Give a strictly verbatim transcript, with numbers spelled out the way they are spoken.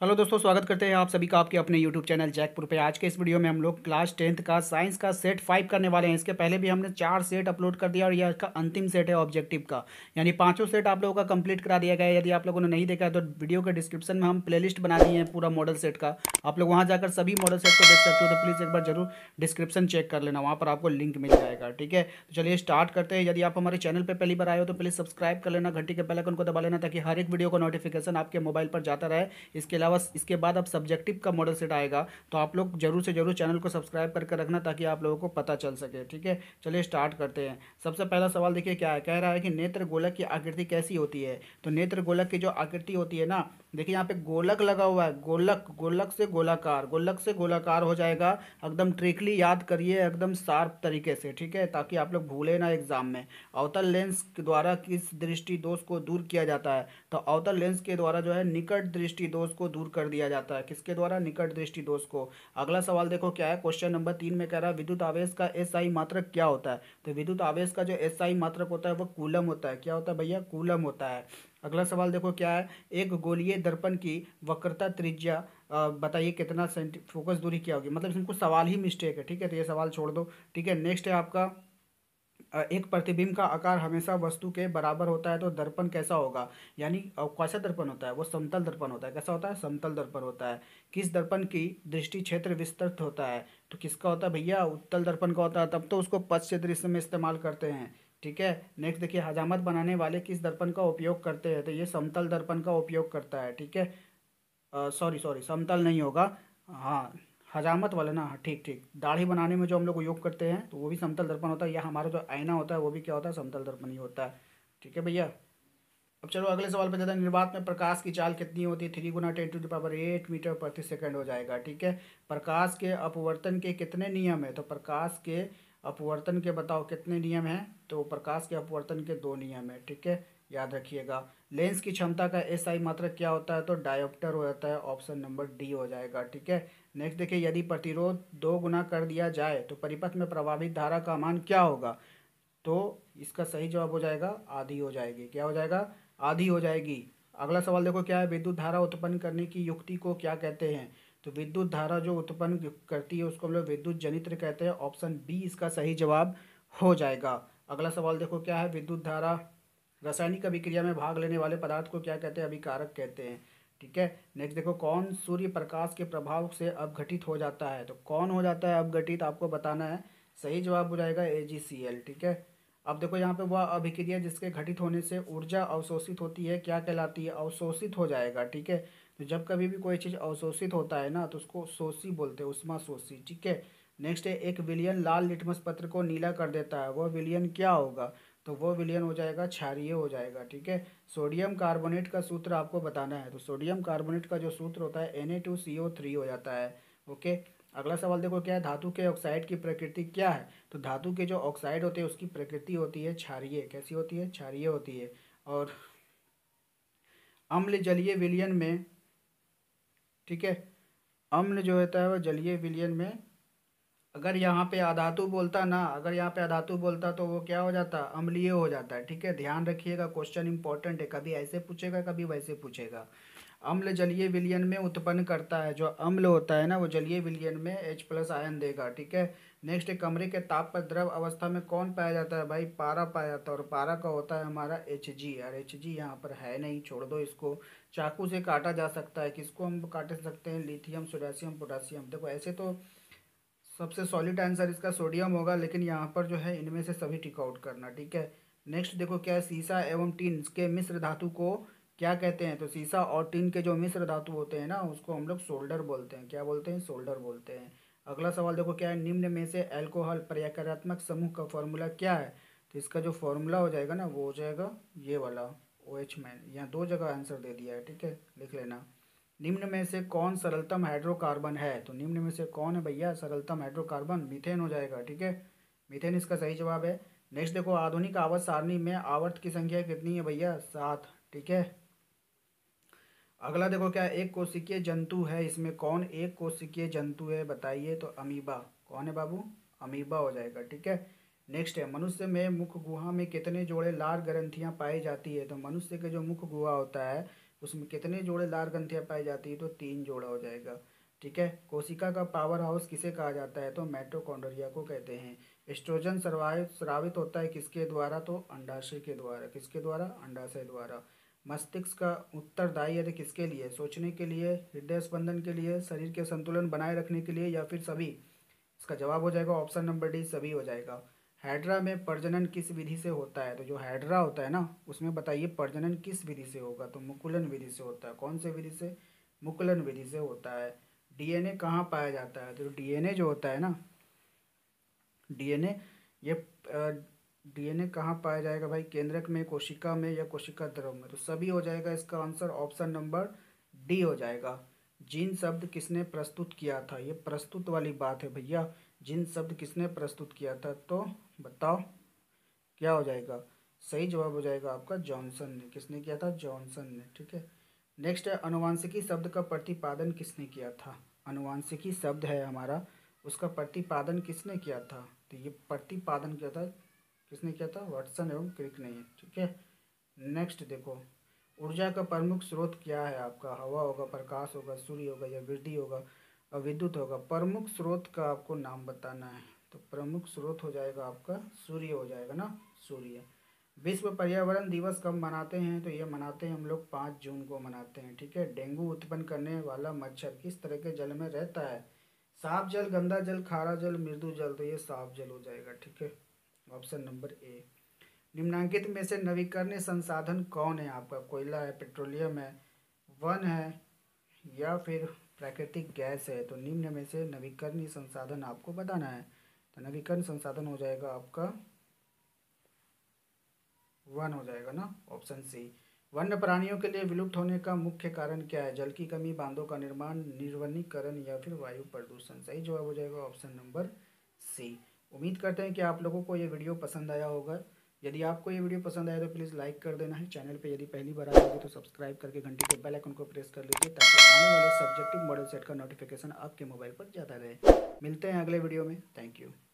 Hello दोस्तों, स्वागत करते हैं आप सभी का आपके अपने यूट्यूब चैनल जैकपुर पे। आज के इस वीडियो में हम लोग क्लास टेंथ का साइंस का सेट फाइव करने वाले हैं। इसके पहले भी हमने चार सेट अपलोड कर दिया और यह इसका अंतिम सेट है ऑब्जेक्टिव का, यानी पांचों सेट आप लोगों का कंप्लीट करा दिया गया है। यदि आप लोगों ने नहीं देखा है तो वीडियो के डिस्क्रिप्शन में हम प्लेलिस्ट बना दिए हैं पूरा मॉडल सेट का, आप लोग वहाँ जाकर सभी मॉडल सेट को देख सकते हो। तो प्लीज़ एक बार जरूर डिस्क्रिप्शन चेक कर लेना, वहाँ पर आपको लिंक मिल जाएगा। ठीक है, तो चलिए स्टार्ट करते हैं। यदि आप हमारे चैनल पर पहली बार आए हो तो प्लीज़ सब्सक्राइब कर लेना, घंटी के बेल आइकन को दबा लेना, ताकि हर एक वीडियो का नोटिफिकेशन आपके मोबाइल पर जाता रहे। इसके अलावा इसके बाद अब सब्जेक्टिव का मॉडल सेट आएगा, तो आप लोग जरूर से जरूर चैनल को सब्सक्राइब करके रखना, ताकि आप लोगों को पता चल सके। ठीक है, चलिए स्टार्ट करते हैं। सबसे पहला सवाल देखिए क्या है, कह रहा है कि नेत्र गोलक की आकृति कैसी होती है। तो नेत्र गोलक की जो आकृति होती है ना, देखिए यहाँ पे गोलक लगा हुआ है, गोलक, गोलक से गोलाकार, गोलक से गोलाकार हो जाएगा। एकदम ट्रिकली याद करिए, एकदम शार्प तरीके से, ठीक है, ताकि आप लोग भूले ना एग्जाम में। अवतल लेंस के द्वारा किस दृष्टि दोष को दूर किया जाता है। तो अवतल लेंस के द्वारा जो है निकट दृष्टि दोष को दूर कर दिया जाता है। किसके द्वारा? निकट दृष्टि दोष को। अगला सवाल देखो क्या है, क्वेश्चन नंबर तीन में कह रहा है विद्युत आवेश का एसआई मात्रक क्या होता है। तो विद्युत आवेश का जो एसआई मात्रक होता है वो कूलम होता है। क्या होता है भैया? कूलम होता है। अगला सवाल देखो क्या है, एक गोलीय दर्पण की वक्रता त्रिज्या अ, बताइए कितना सेंटी फोकस दूरी क्या होगी। मतलब इसमें कुछ सवाल ही मिस्टेक है, ठीक है, तो ये सवाल छोड़ दो। ठीक है, नेक्स्ट है आपका अ, एक प्रतिबिंब का आकार हमेशा वस्तु के बराबर होता है तो दर्पण कैसा होगा। यानी अ, कैसा दर्पण होता है? वो समतल दर्पण होता है। कैसा होता है? समतल दर्पण होता है। किस दर्पण की दृष्टि क्षेत्र विस्तृत होता है। तो किसका होता है भैया? उत्तल दर्पण का होता है, तब तो उसको पश्च दृश्य में इस्तेमाल करते हैं। ठीक है, नेक्स्ट देखिए, हजामत बनाने वाले किस दर्पण का उपयोग करते हैं। तो ये समतल दर्पण का उपयोग करता है। ठीक है, सॉरी सॉरी समतल नहीं होगा, हाँ, हजामत वाला ना, हाँ, ठीक ठीक। दाढ़ी बनाने में जो हम लोग उपयोग करते हैं तो वो भी समतल दर्पण होता है, या हमारा जो आईना होता है वो भी क्या होता है? समतल दर्पण ही होता है। ठीक है भैया, अब चलो अगले सवाल पे जाते हैं। निर्वात में प्रकाश की चाल कितनी होती है? थ्री गुना ten to the power eight metre प्रति सेकंड हो जाएगा। ठीक है, प्रकाश के अपवर्तन के कितने नियम है। तो प्रकाश के अपवर्तन के बताओ कितने नियम हैं। तो प्रकाश के अपवर्तन के दो नियम है। ठीक है, याद रखिएगा। लेंस की क्षमता का एस आई मात्रक क्या होता है। तो डायोप्टर हो जाता है, ऑप्शन नंबर डी हो जाएगा। ठीक है, नेक्स्ट देखिए, यदि प्रतिरोध दो गुना कर दिया जाए तो परिपथ में प्रवाहित धारा का मान क्या होगा। तो इसका सही जवाब हो जाएगा आधी हो जाएगी। क्या हो जाएगा? आधी हो जाएगी। अगला सवाल देखो क्या है, विद्युत धारा उत्पन्न करने की युक्ति को क्या कहते हैं। तो विद्युत धारा जो उत्पन्न करती है उसको हम लोग विद्युत जनित्र कहते हैं, ऑप्शन बी इसका सही जवाब हो जाएगा। अगला सवाल देखो क्या है, विद्युत धारा रासायनिक अभिक्रिया में भाग लेने वाले पदार्थ को क्या कहते हैं। अभिकारक कहते हैं। ठीक है, नेक्स्ट देखो, कौन सूर्य प्रकाश के प्रभाव से अपघटित हो जाता है। तो कौन हो जाता है अपघटित, आपको बताना है। सही जवाब हो जाएगा ए जी सी एल। ठीक है, अब देखो यहाँ पे वह अभिक्रिया जिसके घटित होने से ऊर्जा अवशोषित होती है क्या कहलाती है। अवशोषित हो जाएगा। ठीक है, तो जब कभी भी कोई चीज़ अवशोषित होता है ना तो उसको शोषी बोलते हैं, उष्मा शोषी। ठीक है, नेक्स्ट है, एक विलयन लाल लिटमस पत्र को नीला कर देता है, वह विलयन क्या होगा। तो वो विलयन हो जाएगा क्षारीय हो जाएगा। ठीक है, सोडियम कार्बोनेट का सूत्र आपको बताना है। तो सोडियम कार्बोनेट का जो सूत्र होता है N A two C O three हो जाता है। ओके, अगला सवाल देखो क्या है, धातु के ऑक्साइड की प्रकृति क्या है। तो धातु के जो ऑक्साइड होते हैं उसकी प्रकृति होती है क्षारीय। कैसी होती है? क्षारीय होती है। और अम्ल जलीय विलयन में, ठीक है, अम्ल जो होता है वो जलीय विलयन में, अगर यहाँ पे अधातु बोलता ना, अगर यहाँ पे अधातु बोलता तो वो क्या हो जाता? अम्लीय हो जाता है। ठीक है, ध्यान रखिएगा, क्वेश्चन इंपॉर्टेंट है, कभी ऐसे पूछेगा कभी वैसे पूछेगा। अम्ल जलीय विलयन में उत्पन्न करता है, जो अम्ल होता है ना वो जलीय विलयन में H प्लस आयन देगा। ठीक है, नेक्स्ट, कमरे के ताप पर द्रव अवस्था में कौन पाया जाता है भाई? पारा पाया जाता है, और पारा का होता है हमारा एच जी। और एच जी यहाँ पर है नहीं, छोड़ दो इसको। चाकू से काटा जा सकता है, किसको हम काट सकते हैं? Lithium, sodium, potassium. देखो ऐसे तो सबसे सॉलिड आंसर इसका सोडियम होगा, लेकिन यहाँ पर जो है इनमें से सभी टिक आउट करना। ठीक है, नेक्स्ट देखो क्या है, सीसा एवं टीन के मिश्र धातु को क्या कहते हैं। तो सीसा और टीन के जो मिश्र धातु होते हैं ना उसको हम लोग सोल्डर बोलते हैं। क्या बोलते हैं? सोल्डर बोलते हैं। अगला सवाल देखो क्या है, निम्न में से अल्कोहल प्रक्रियात्मक समूह का फॉर्मूला क्या है। तो इसका जो फॉर्मूला हो जाएगा ना वो हो जाएगा ये वाला, ओ एच मैन। यहाँ दो जगह आंसर दे दिया है। ठीक है, लिख लेना। निम्न में से कौन सरलतम हाइड्रोकार्बन है। तो निम्न में से कौन है भैया सरलतम हाइड्रोकार्बन? मीथेन हो जाएगा। ठीक है, मीथेन इसका सही जवाब है। नेक्स्ट देखो, आधुनिक आवर्त सारणी में आवर्त की संख्या कितनी है भैया? सात। ठीक है, अगला देखो क्या है, एक कोशिकीय जंतु है, इसमें कौन एक कोशिकीय जंतु है बताइए। तो अमीबा। कौन है बाबू? अमीबा हो जाएगा। ठीक है, नेक्स्ट है, मनुष्य में मुख गुहा में कितने जोड़े लार ग्रंथियां पाई जाती है। तो मनुष्य के जो मुख गुहा होता है उसमें कितने जोड़े लाल ग्रंथियाँ पाई जाती है, तो तीन जोड़ा हो जाएगा। ठीक है। कोशिका का पावर हाउस किसे कहा जाता है, तो माइटोकॉन्ड्रिया को कहते हैं। एस्ट्रोजन स्रावित स्रावित होता है किसके द्वारा, तो अंडाशय के द्वारा। किसके द्वारा, अंडाशय द्वारा। मस्तिष्क का उत्तरदायी है किसके लिए, सोचने के लिए, हृदय स्पंदन के लिए, शरीर के संतुलन बनाए रखने के लिए, या फिर सभी। इसका जवाब हो जाएगा ऑप्शन नंबर डी, सभी हो जाएगा। हाइड्रा में प्रजनन किस विधि से होता है, तो जो हाइड्रा होता है ना उसमें बताइए प्रजनन किस विधि से होगा, तो मुकुलन विधि से होता है। कौन से विधि से, मुकुलन विधि से होता है। डीएनए कहाँ पाया जाता है, तो डीएनए जो होता है ना, डीएनए ये डीएनए कहाँ पाया जाएगा भाई, केंद्रक में, कोशिका में, या कोशिका द्रव में, तो सभी हो जाएगा। इसका आंसर ऑप्शन नंबर डी हो जाएगा। जीन शब्द किसने प्रस्तुत किया था, ये प्रस्तुत वाली बात है भैया। जीन शब्द किसने प्रस्तुत किया था, तो बताओ क्या हो जाएगा। सही जवाब हो जाएगा आपका जॉनसन ने। किसने किया था, जॉनसन ने। ठीक है। नेक्स्ट है अनुवांशिकी शब्द का प्रतिपादन किसने किया था। अनुवांशिकी शब्द है हमारा, उसका प्रतिपादन किसने किया था, तो ये प्रतिपादन किया था किसने किया था, वाटसन एवं क्रिक ने। ठीक है। नेक्स्ट देखो, ऊर्जा का प्रमुख स्रोत क्या है आपका, हवा होगा, प्रकाश होगा, सूर्य होगा, या बिजली होगा, और विद्युत होगा। प्रमुख स्रोत का आपको नाम बताना है, तो प्रमुख स्रोत हो जाएगा आपका सूर्य हो जाएगा ना, सूर्य। विश्व पर्यावरण दिवस कब मनाते हैं, तो ये मनाते हैं हम लोग पाँच जून को मनाते हैं। ठीक है। डेंगू उत्पन्न करने वाला मच्छर किस तरह के जल में रहता है, साफ जल, गंदा जल, खारा जल, मृदु जल, तो ये साफ जल हो जाएगा। ठीक है। Option number A. निम्नांकित में से नवीकरणीय संसाधन कौन है आपका, कोयला है, पेट्रोलियम है, वन है, या फिर प्राकृतिक गैस है। तो निम्न में से नवीकरणीय संसाधन आपको बताना है, तो नवीकरण संसाधन हो जाएगा आपका वन हो जाएगा ना, ऑप्शन सी। वन्य प्राणियों के लिए विलुप्त होने का मुख्य कारण क्या है, जल की कमी, बांधों का निर्माण, निर्वनीकरण, या फिर वायु प्रदूषण। सही जवाब हो जाएगा ऑप्शन नंबर सी। उम्मीद करते हैं कि आप लोगों को ये वीडियो पसंद आया होगा। यदि आपको ये वीडियो पसंद आया तो प्लीज़ लाइक कर देना है। चैनल पे यदि पहली बार आए होगी तो सब्सक्राइब करके घंटी के बेल आइकन को प्रेस कर लीजिए, ताकि आने वाले सब्जेक्टिव मॉडल सेट का नोटिफिकेशन आपके मोबाइल पर जाता रहे। मिलते हैं अगले वीडियो में। Thank you.